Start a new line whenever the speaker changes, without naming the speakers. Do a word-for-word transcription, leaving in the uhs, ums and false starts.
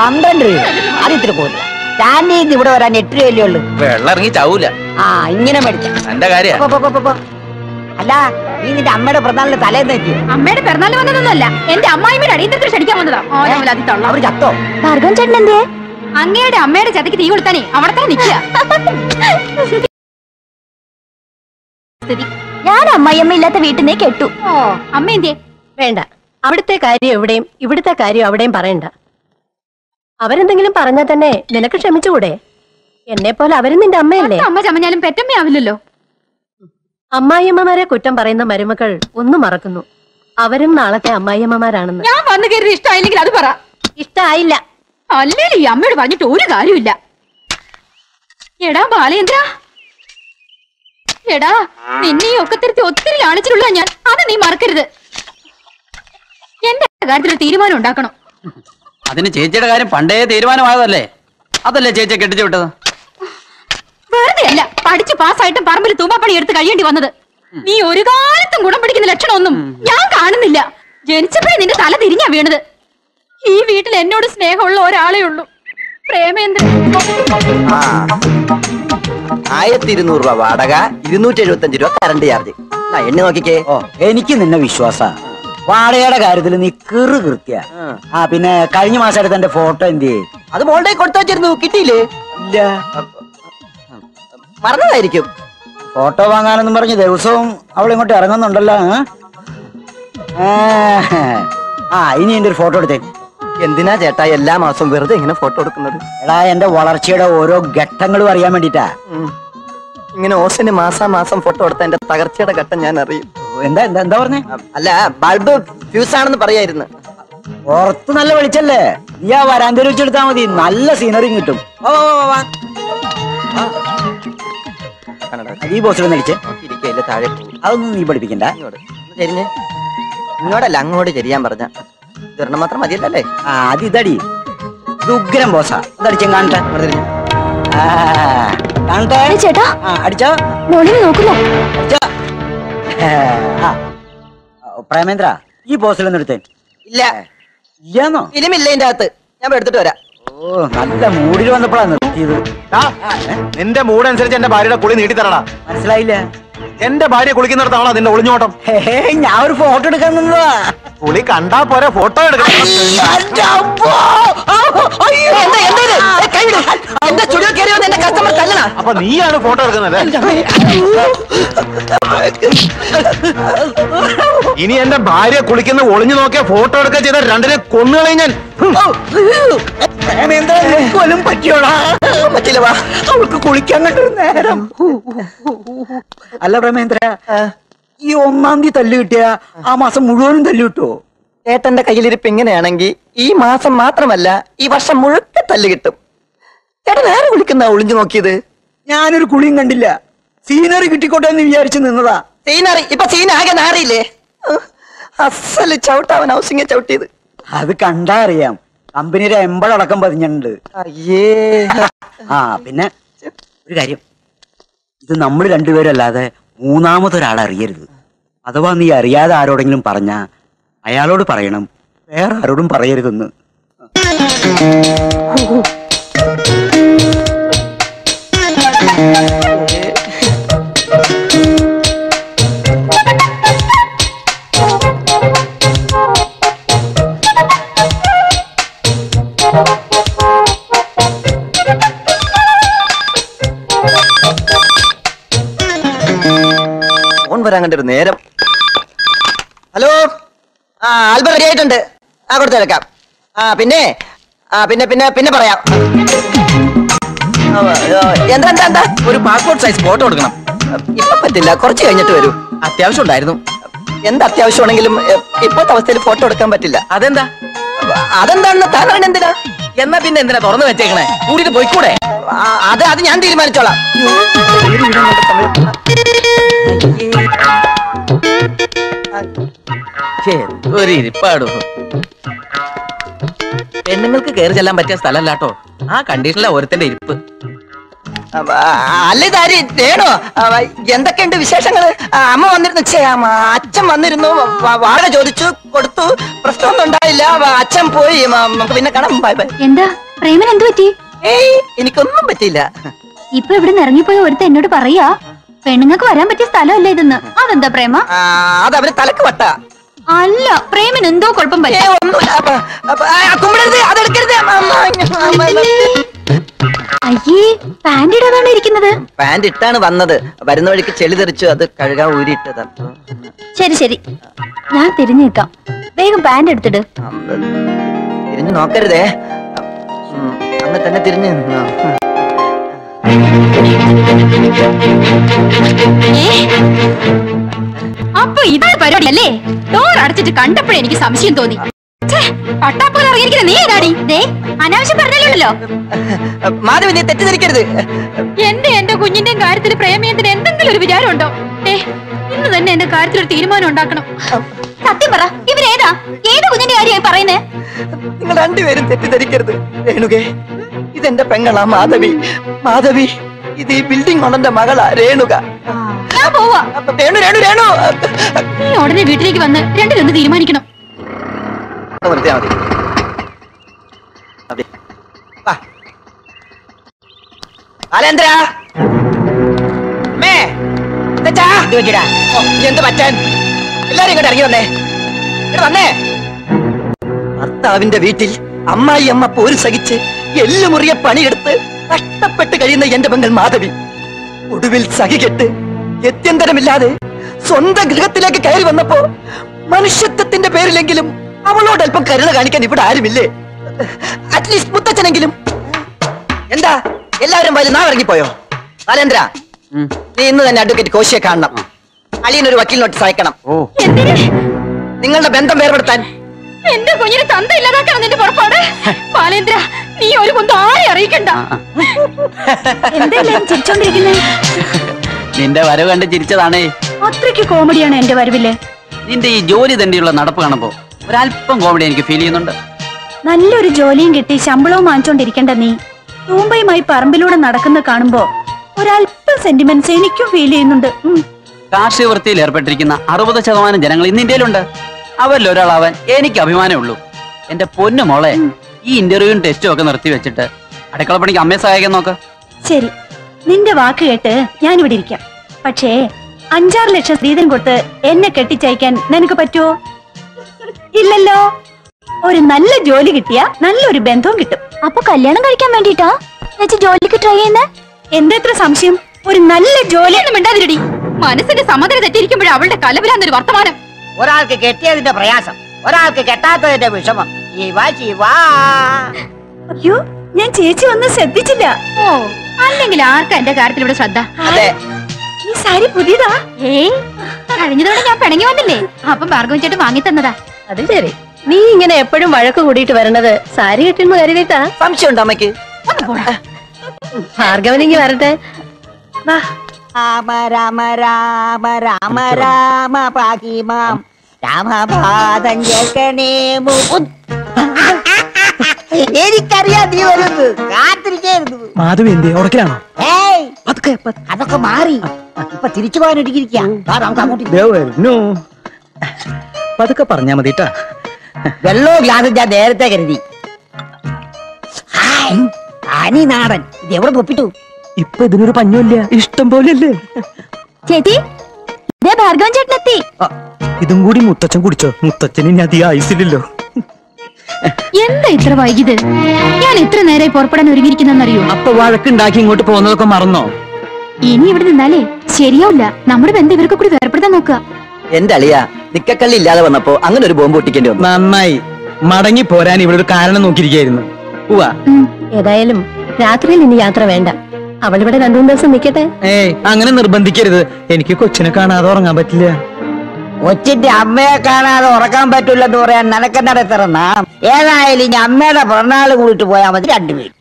പന്ത്രണ്ട് രൂപ. അത് ഇത്തിരി കൂടുതൽ. സ്റ്റാൻഡിൽ ഇവിടെ വരാൻ എട്ട് രൂപയല്ലേ ഉള്ളു.
വെള്ളം ഇറങ്ങി ചാവൂല.
ആ ഇങ്ങനെ മേടിച്ച
എന്റെ കാര്യം.
അല്ല നീ നിന്റെ അമ്മയുടെ പിറന്നാളിന് തലേന്ന് എത്തിയോ?
അമ്മയുടെ പിറന്നാൾ വന്നതൊന്നുമല്ല, എന്റെ അമ്മായിമ്മയുടെ അടിയന്തരത്തിൽ ക്ഷണിക്കാൻ വന്നതാ.
അവർ ചത്തോ?
ഭാർഗവൻ ചേട്ടൻ എന്തേ? അങ്ങയുടെ അമ്മയുടെ ചതയ്ക്ക് തീ കൊടുത്താനേ അവിടെ തന്നെ നിൽക്കുക.
ഞാൻ അമ്മായിയമ്മ ഇല്ലാത്ത വീട്ടിൽ നിന്ന് കെട്ടു.
ഓ അമ്മ എന്തേ?
വേണ്ട, അവിടുത്തെ കാര്യം എവിടെയും ഇവിടുത്തെ കാര്യം അവിടെയും പറയണ്ട. അവരെന്തെങ്കിലും പറഞ്ഞാൽ തന്നെ നിനക്ക് ക്ഷമിച്ചുകൂടെ? എന്നെ പോലെ അവരും നിന്റെ അമ്മയല്ലേ?
അമ്മ ചമഞ്ഞാലും പെറ്റമ്മയാവില്ലല്ലോ.
അമ്മായിയമ്മമാരെ കുറ്റം പറയുന്ന മരുമക്കൾ ഒന്നും മറക്കുന്നു. അവരും നാളത്തെ അമ്മായിയമ്മമാരാണെന്ന്.
ഞാൻ വന്നു കയറി ഇഷ്ടമായില്ലെങ്കിൽ അത് പറ.
ഇഷ്ടായില്ല.
അല്ലേലും ഈ അമ്മയോട് പറഞ്ഞിട്ട് ഒരു കാര്യമില്ല. എടാ ബാലേന്ദ്ര, എടാ നിന്നെ ഒക്കെ തിരുത്തി ഒത്തിരി ലാളിച്ചിട്ടുള്ള ഞാൻ, അത് നീ മറക്കരുത്. എന്റെ കാര്യത്തിൽ തീരുമാനം ഉണ്ടാക്കണം.
അതിന് ചേച്ചിയുടെ കാര്യം പണ്ടേ തീരുമാനമായതല്ലേ? അതല്ലേ ചേച്ചിയെ കെട്ടിച്ചു വിട്ടത്?
വെറുതെ അല്ല, പഠിച്ച് പാസ്സായിട്ടും പറമ്പിൽ തൂമ്പാപ്പണി എടുത്ത് കഴിയേണ്ടി വന്നത്. നീ ഒരു കാലത്തും ഗുണം പിടിക്കുന്ന ലക്ഷണമൊന്നും ഞാൻ കാണുന്നില്ല. ജനിച്ചപ്പോഴേ നിന്റെ തല തിരിഞ്ഞാ വീണത്. ഈ വീട്ടിൽ എന്നോട് സ്നേഹമുള്ള ഒരാളേ ഉള്ളൂ, പ്രേമേന്ദ്രൻ.
ആയിരത്തി ഇരുന്നൂറ് രൂപ വാടക, ഇരുന്നൂറ്റി എഴുപത്തി അഞ്ച് രൂപ കറണ്ട് ചാർജ്. എണ്ണി നോക്കിക്കേ.
ഓ എനിക്ക് നിന്നെ വിശ്വാസ. വാടകയുടെ കാര്യത്തിൽ നീ കിറു കൃത്യ. ആ പിന്നെ കഴിഞ്ഞ മാസം എടുത്ത എന്റെ ഫോട്ടോ എന്ത്?
അത് മോളുടെ കൊടുത്തു വെച്ചിരുന്നു, കിട്ടിയില്ലേ?
ഇല്ല,
മറന്നതായിരിക്കും.
ഫോട്ടോ വാങ്ങാനെന്നും പറഞ്ഞ് ദിവസവും അവൾ ഇങ്ങോട്ട് ഇറങ്ങുന്നുണ്ടല്ലോ. ആ ഇനി എന്റെ ഒരു ഫോട്ടോ എടുത്തേ.
എന്തിനാ ചേട്ടാ എല്ലാ മാസവും വെറുതെ ഇങ്ങനെ ഫോട്ടോ എടുക്കുന്നത്?
എടാ എന്റെ വളർച്ചയുടെ ഓരോ ഘട്ടങ്ങളും അറിയാൻ വേണ്ടിട്ടാ.
ഇങ്ങനെ ഓസിന് മാസാ മാസം ഫോട്ടോ എടുത്ത എന്റെ തകർച്ചയുടെ ഘട്ടം ഞാൻ അറിയും.
എന്താ എന്താ എന്താ പറഞ്ഞേ?
അല്ല, ബൾബ് ഫ്യൂസ് ആണെന്ന് പറയായിരുന്നു.
പുറത്ത് നല്ല വെളിച്ചല്ലേ, നീ ആ വരാന്തയിൽ വെച്ചെടുത്താ മതി, നല്ല സീനറി കിട്ടും.
ഓ
ഈ ബോസിലൊന്ന് അടിച്ചേ.
ഇരിക്കല്ലേ, താഴെ
അതൊന്നും നീ പഠിപ്പിക്കണ്ട.
ചെരിഞ്ഞ് ഇങ്ങോട്ടല്ല അങ്ങോട്ട് ചെരിയാൻ പറഞ്ഞ ഇതൊരെണ്ണം മാത്രം മതിയല്ലേ?
ആ അത് ഇതടി, ഇത് ഉഗ്രം ബോസാ. ഇതടിച്ചും കാണട്ടെ. കാണട്ടെ
ചേട്ടാ.
ആ അടിച്ചോ.
മോളിനെ നോക്കുന്നു.
അടിച്ചോ. പ്രേമേന്ദ്ര ഈ ബോസിലൊന്നും എടുത്തേ.
ഇല്ല.
ഇല്ലാന്നോ?
ഫിലിമില്ല ഇതിന്റെ അകത്ത്. ഞാൻ എടുത്തിട്ട് വരാം.
ഓ നല്ല മൂഡിൽ വന്നപ്പോഴാണ് നിർത്തിയത്.
നിന്റെ മൂഡ് അനുസരിച്ച് എന്റെ ഭാര്യയുടെ കുളി നീട്ടി തരണടാ.
മനസ്സിലായില്ല?
എന്റെ ഭാര്യ കുളിക്കുന്നിടത്താണോ നിന്റെ ഒളിഞ്ഞോട്ടം?
ഞാൻ ഒരു ഫോട്ടോ എടുക്കാൻ നിന്നതാ.
കുളി കണ്ടാ പോരെ, ഫോട്ടോ എടുക്കണം. അപ്പൊ നീയാണ് ഫോട്ടോ എടുക്കുന്നത്. ഇനി എന്റെ ഭാര്യ കുളിക്കുന്ന ഒളിഞ്ഞു നോക്കിയ ഫോട്ടോ എടുക്കാൻ ചെയ്ത രണ്ടിനെ കൊന്നുകളെ ഞാൻ.
കൊല്ലും പറ്റിയോളാ? പറ്റില്ല, അവൾക്ക് കുളിക്കാൻ കണ്ടൊരു നേരം. അല്ല പ്രേമേന്ദ്ര, ഈ ഒന്നാം തീയതി തല്ലു കിട്ടിയ ആ മാസം മുഴുവനും തല്ലു കിട്ടുമോ?
ഏട്ടന്റെ കയ്യിലിരിപ്പ് ഇങ്ങനെയാണെങ്കിൽ ഈ മാസം മാത്രമല്ല ഈ വർഷം മുഴുക്കെ തല്ല് കിട്ടും. ചേട്ടൻ നേരെ കുളിക്കുന്ന ഒളിഞ്ഞു നോക്കിയത്?
ഞാനൊരു കുളിയും കണ്ടില്ല, സീനറി കിട്ടിക്കോട്ടെ എന്ന് വിചാരിച്ചു നിന്നതാ.
സീനറി ഇപ്പൊ സീൻ ആകെ നാറിയില്ലേ? അസല് ചവിട്ടാവൻ ഹൗസിംഗ് ചവിട്ടിയത്.
അത് കണ്ടാ അറിയാം, കമ്പനിയുടെ എമ്പടക്കം പതിഞ്ഞിട്ടുണ്ട്.
അയ്യേ.
ആ പിന്നെ ഒരു കാര്യം, ഇത് നമ്മൾ രണ്ടുപേരും അല്ലാതെ മൂന്നാമതൊരാൾ അറിയരുത്. അഥവാ നീ അറിയാതെ ആരോടെങ്കിലും പറഞ്ഞ അയാളോട് പറയണം, വേറെ ആരോടും പറയരുതെന്ന്.
ഫോൺ വരാൻ കണ്ടൊരു നേരം. ഹലോ, ആ ആൽബം റെഡി ആയിട്ടുണ്ട്. ആ കൊടുത്തേക്കാം. ആ പിന്നെ ആ പിന്നെ പിന്നെ പിന്നെ പറയാം. എന്താ എന്താ എന്താ
ഒരു പാസ്പോർട്ട് സൈസ് ഫോട്ടോ എടുക്കണം.
ഇപ്പൊ പറ്റില്ല, കുറച്ച് കഴിഞ്ഞിട്ട് വരൂ.
അത്യാവശ്യം ഉണ്ടായിരുന്നു.
എന്ത് അത്യാവശ്യമാണെങ്കിലും ഇപ്പോഴത്തെ അവസ്ഥയിൽ ഫോട്ടോ എടുക്കാൻ പറ്റില്ല.
അതെന്താ?
അതെന്താണെന്ന് താൻ അറിയണ എന്തിനാ?
എന്നാ പിന്നെ എന്തിനാ തുറന്നു വെച്ചേക്കണേ? കൂടിയിട്ട് പോയിക്കൂടെ?
അത് അത് ഞാൻ തീരുമാനിച്ചോളാം.
ഒരു ഇരിപ്പാടോ. പെണ്ണുങ്ങൾക്ക് കയറി ചെല്ലാൻ പറ്റിയ സ്ഥലമല്ലാട്ടോ ആ കണ്ടീഷനിലെ ഓരോരുത്തന്റെ ഇരിപ്പ്.
അല്ല ഇതാര് രേണു? എന്തൊക്കെയുണ്ട് വിശേഷങ്ങള്? അമ്മ വന്നിരുന്നു, ഛേ, അമ്മ, അച്ഛൻ വന്നിരുന്നു, വ- വാടക ചോദിച്ചു, കൊടുത്തു, പ്രശ്നമൊന്നും ഉണ്ടായില്ല. വ- അച്ഛൻ പോയി. മ- നമുക്ക് പിന്നെ കാണാം. Bye bye.
എന്താ പ്രേമൻ എന്തു പറ്റി?
ഏയ് എനിക്കൊന്നും പറ്റിയില്ല.
ഇപ്പൊ ഇവിടെ ഇറങ്ങിപ്പോയ ഒരുത്ത എന്നോട് പറയാ പെണ്ണുങ്ങൾക്ക് വരാൻ പറ്റിയ സ്ഥലമല്ല ഇതെന്ന്. അതെന്താ പ്രേമ?
ആ, അത് അവന് തലക്ക് വട്ട.
അല്ല, പ്രേമൻ എന്തോ കുഴപ്പം
ഏ
പറ്റി.
ഒന്നുമില്ല. അപ്പ- അപ്പ- ആ, കുമ്പിടരുത്, അതെടുക്കരുത്. അമ്മ, അമ്മ, അമ്മ.
അയ്യേ, പാന്റ് ഇടാതാണ് ഇരിക്കുന്നത്.
പാന്റ് ഇട്ടാണ് വന്നത്. വരുന്ന വഴിക്ക് ചെളി തെറിച്ചു, അത് കഴുകാൻ ഊരിയിട്ടത്.
ശരി ശരി, ഞാൻ തിരിഞ്ഞു നിൽക്കാം. വേഗം പാന്റ് എടുത്തിട്.
തിരിഞ്ഞു നോക്കരുതേ. ഉം, അങ്ങ് തന്നെ തിരിഞ്ഞു നിന്നോ.
അപ്പൊ ഇതാണ് പരിപാടി അല്ലേ? ഡോർ അടച്ചിട്ട് കണ്ടപ്പോഴേ എനിക്ക് സംശയം തോന്നി. പട്ടാപ്പോലെ ഇറങ്ങിയിരിക്കുന്ന നീ ഏതാടി? ദേ, അനാവശ്യം പറഞ്ഞല്ലോ.
മാധവി, നീ തെറ്റിദ്ധരിക്കരുത്.
എന്റെ എന്റെ കുഞ്ഞിന്റെയും കാര്യത്തിൽ പ്രേമയത്തിന് എന്തെങ്കിലും ഒരു വിചാരം ഉണ്ടോ? ഏ, ഇന്ന് തന്നെ എന്റെ കാര്യത്തിൽ ഒരു തീരുമാനം ഉണ്ടാക്കണം. സത്യം പറ, ഇവരേതാ? ഏത് കുഞ്ഞിന്റെ കാര്യമായി പറയുന്നേ?
നിങ്ങൾ രണ്ടുപേരും തെറ്റിദ്ധരിക്കരുത്. രേണുകേ, ഇതെന്റെ പെങ്ങളാ മാധവി. മാധവി, ഇത് ഈ ബിൽഡിംഗ് ഓണറിന്റെ മകളാ രേണുക.
ഞാൻ പോവാ.
അപ്പൊ രേണു രേണു രേണു
നീ ഉടനെ വീട്ടിലേക്ക് വന്ന് രണ്ടിലൊന്ന് തീരുമാനിക്കണം.
നിർത്തിയാ മതി. അതെ. വാ. ബാലേന്ദ്ര. അമ്മേ. ഇതെച്ചാ? ഓ, എന്ത് പറ്റാൻ? എല്ലാരും ഇങ്ങോട്ട് ഇറങ്ങി വന്നേ. ഇങ്ങോട്ട് വന്നേ. ഭർത്താവിന്റെ വീട്ടിൽ അമ്മായി അമ്മ പോര് സഹിച്ച് എല്ലുമുറിയ പണിയെടുത്ത് കഷ്ടപ്പെട്ട് കഴിയുന്ന എന്റെ പെങ്ങൾ മാധവി ഒടുവിൽ സഹികെട്ട് ഗത്യന്തരമില്ലാതെ സ്വന്തം ഗൃഹത്തിലേക്ക് കയറി വന്നപ്പോ മനുഷ്യത്വത്തിന്റെ പേരിലെങ്കിലും അവളോട് അല്പം കരുണ കാണിക്കാൻ ഇവിടെ ആരുമില്ലേ? അറ്റ്ലീസ്റ്റ് മുത്തച്ഛനെങ്കിലും. എന്താ എല്ലാവരും വരും നാ ഇറങ്ങിപ്പോയോ? ബാലേന്ദ്ര, നീ ഇന്ന് തന്നെ അഡ്വക്കേറ്റ് കോശിയെ കാണണം. അളിയനൊരു വക്കീൽ നോട്ടീസ് അയക്കണം.
എന്തിന്?
നിങ്ങളുടെ ബന്ധം വേർപെടുത്താൻ.
എന്റെ കുഞ്ഞിന് തന്ത ഇല്ലാതാക്കണം നിന്റെ പുറപ്പാട്. ബാലേന്ദ്ര, നീ ഒരു കുന്തം ആരെ അറിയിക്കണ്ട. എന്തെല്ലാം ചിരിച്ചോണ്ടിരിക്കുന്നേ?
നിന്റെ വരവ് കണ്ട് ചിരിച്ചതാണേ.
അത്രയ്ക്ക് കോമഡിയാണ് എന്റെ വരവില്ലേ?
നിന്റെ ഈ ജോലി തന്നെയുള്ള നടപ്പ് കാണുമ്പോ ഒരല്പം കോമഡി എനിക്ക് ഫീൽ ചെയ്യുന്നുണ്ട്.
നല്ലൊരു ജോലിയും കിട്ടി ശമ്പളവും വാങ്ങിച്ചോണ്ടിരിക്കണ്ട നീ തൂമ്പയുമായി പറമ്പിലൂടെ നടക്കുന്ന കാണുമ്പോ ഒരല്പം സെന്റിമെന്റ്സ് എനിക്കും ഫീൽ ചെയ്യുന്നുണ്ട്.
കാർഷിക വൃത്തിയിൽ ഏർപ്പെട്ടിരിക്കുന്ന അറുപത് ശതമാനം ജനങ്ങൾ ഇന്ന് ഇന്ത്യയിലുണ്ട്. അവരിൽ ഒരാളാവാൻ എനിക്ക് അഭിമാനമേ ഉള്ളൂ. എന്റെ പൊന്നു മോളെ, ഈ ഇന്റർവ്യൂവും ടെസ്റ്റും ഒക്കെ നിർത്തി വെച്ചിട്ട് അടുക്കള പണിക്ക് അമ്മയെ സഹായിക്കാൻ നോക്ക്.
ശരി, നിന്റെ വാക്ക് കേട്ട് ഞാനിവിടെ ഇരിക്കാം. പക്ഷേ അഞ്ചാറ് ലക്ഷം സ്ത്രീധനം കൊടുത്ത് എന്നെ കെട്ടിച്ചയക്കാൻ നിനക്ക് പറ്റുമോ? ഇല്ലല്ലോ. ഒരു നല്ല ജോലി കിട്ടിയ നല്ലൊരു ബന്ധവും കിട്ടും.
അപ്പൊ കല്യാണം കഴിക്കാൻ വേണ്ടിട്ടാ ജോലിക്ക് ട്രൈ ചെയ്യുന്നേ?
എന്തെത്ര സംശയം? ഒരു നല്ല ജോലി ഒന്നും മിണ്ടാതിരടി. മനസ്സിന്റെ സമനില തെറ്റിയിരിക്കുമ്പോഴേ അവളുടെ കലവിലാന്നൊരു വർത്തമാനം.
ഒരാൾക്ക് കെട്ടിയതിന്റെ പ്രയാസം, ഒരാൾക്ക് കെട്ടാത്തതിന്റെ വിഷമം. ശിവ ശിവ.
അയ്യോ, ഞാൻ ചേച്ചി ഒന്നും ശ്രദ്ധിച്ചില്ല. ഓ, അല്ലെങ്കിൽ ആർക്കാ എന്റെ കാര്യത്തിൽ ഇവിടെ ശ്രദ്ധ?
അതെ.
ഈ സാരി പുതിയതാ? ഏയ്, കഴിഞ്ഞതോടെ ഞാൻ പിണങ്ങി വന്നില്ലേ, അപ്പം ഭാർഗവൻ ചേട്ടൻ വാങ്ങി തന്നതാ.
അത് ശരി. നീ ഇങ്ങനെ എപ്പോഴും വഴക്ക് കൂടിയിട്ട് വരണത് സാരി കെട്ടിന്ന് കരുതിട്ടാ?
സംശയം ഉണ്ടോ അമ്മയ്ക്ക്?
ഭാർഗവനിങ്ങി വരട്ടെ. വാ.
രാമ രാമ രാമ രാമ രാമ പാകിമാം രാമപാദം കേൾക്കണേ മുകുന്ദ. എനിക്കറിയാം നീ വരുന്നു, കാത്തിരിക്കായിരുന്നു.
മാധവി എന്തേ ഉറക്കിലാണോ?
ഏയ്, അതൊക്കെ മാറി ഇപ്പൊ തിരിച്ചു പോകാൻ ഒരുക്കിയിരിക്കാം. നമുക്ക് അങ്ങോട്ട്
പതുക്കെ പറഞ്ഞാ മതിട്ടാ.
വെള്ളോ ഗ്ലാസ് ഞാൻ നേരത്തെ കരുതി. ഹായ്, അനി നാടൻ. ഇത് എവിടെ പൊപ്പിട്ടു?
ഇപ്പൊ ഇതിനൊരു പഞ്ഞമില്ല, ഇഷ്ടം പോലെയല്ലേ.
ചേച്ചി, ഇതേ ഭാർഗവൻ ചേട്ടനെത്തി.
ഇതും കൂടി മുത്തച്ഛൻ കുടിച്ചോ? മുത്തച്ഛന് ഇനി അധികം ആയുസില്ലല്ലോ.
എന്താ ഇത്ര വൈകിയത്? ഞാൻ എത്ര നേരമായി പുറപ്പെടാൻ ഒരുങ്ങിയിരിക്കുന്നറിയോ?
അപ്പൊ വഴക്കുണ്ടാക്കി ഇങ്ങോട്ട് പോകുന്നതൊക്കെ മറന്നോ?
ഇനി ഇവിടെ നിന്നാലേ ശരിയാവില്ല. നമ്മുടെ ബന്ധം ഇവർക്ക് കൂടി വേർപ്പെടുത്താൻ നോക്കുക.
എന്റെ അളിയ നിക്കക്കള്ളി ഇല്ലാതെ വന്നപ്പോ അങ്ങനെ ഒരു ബോംബ് പൊട്ടിക്കേണ്ടി വന്നു. നന്നായി മടങ്ങി പോരാൻ ഇവിടെ ഒരു കാരണം നോക്കിയിരിക്കായിരുന്നു.
ഏതായാലും രാത്രിയിൽ ഇനി യാത്ര വേണ്ട. അവളിവിടെ രണ്ടു മൂന്ന് ദിവസം നിക്കട്ടെ.
ഏയ്, അങ്ങനെ നിർബന്ധിക്കരുത്. എനിക്ക് കൊച്ചിനെ കാണാതെ ഉറങ്ങാൻ പറ്റില്ല.
കൊച്ചിന്റെ അമ്മയെ കാണാതെ ഉറക്കാൻ പറ്റില്ലെന്ന് പറയാൻ നിനക്കെന്നടത്തറ നാം. ഏതായാലും ഇനി അമ്മയുടെ പിറന്നാൾ കൂടിട്ട് പോയാൽ മതി രണ്ടുപേരും.